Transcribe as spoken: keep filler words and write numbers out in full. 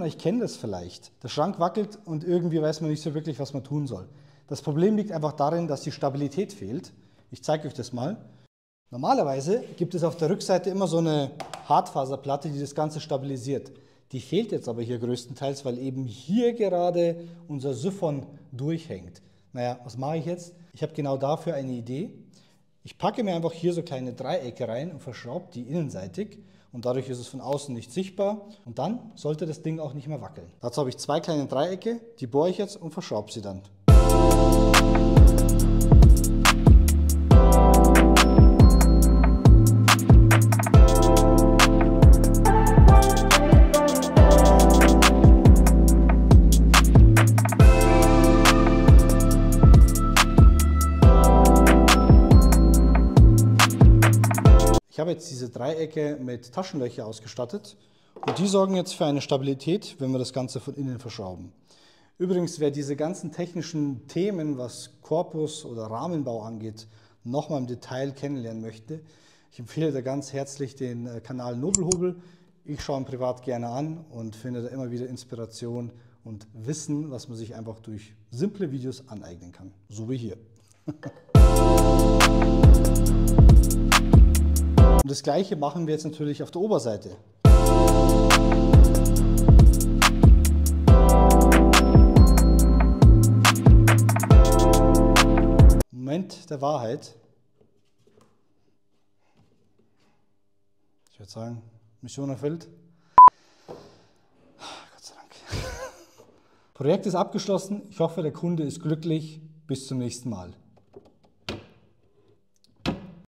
euch kennen das vielleicht. Der Schrank wackelt und irgendwie weiß man nicht so wirklich, was man tun soll. Das Problem liegt einfach darin, dass die Stabilität fehlt. Ich zeige euch das mal. Normalerweise gibt es auf der Rückseite immer so eine Hartfaserplatte, die das Ganze stabilisiert. Die fehlt jetzt aber hier größtenteils, weil eben hier gerade unser Siphon durchhängt. Naja, was mache ich jetzt? Ich habe genau dafür eine Idee. Ich packe mir einfach hier so kleine Dreiecke rein und verschraube die innenseitig. Und dadurch ist es von außen nicht sichtbar. Und dann sollte das Ding auch nicht mehr wackeln. Dazu habe ich zwei kleine Dreiecke, die bohre ich jetzt und verschraube sie dann. Ich habe jetzt diese Dreiecke mit Taschenlöcher ausgestattet und die sorgen jetzt für eine Stabilität, wenn wir das Ganze von innen verschrauben. Übrigens, wer diese ganzen technischen Themen, was Korpus oder Rahmenbau angeht, nochmal im Detail kennenlernen möchte, ich empfehle da ganz herzlich den Kanal Nobelhobel. Ich schaue ihn privat gerne an und finde da immer wieder Inspiration und Wissen, was man sich einfach durch simple Videos aneignen kann. So wie hier. Und das Gleiche machen wir jetzt natürlich auf der Oberseite. Moment der Wahrheit. Ich würde sagen, Mission erfüllt. Gott sei Dank. Projekt ist abgeschlossen. Ich hoffe, der Kunde ist glücklich. Bis zum nächsten Mal.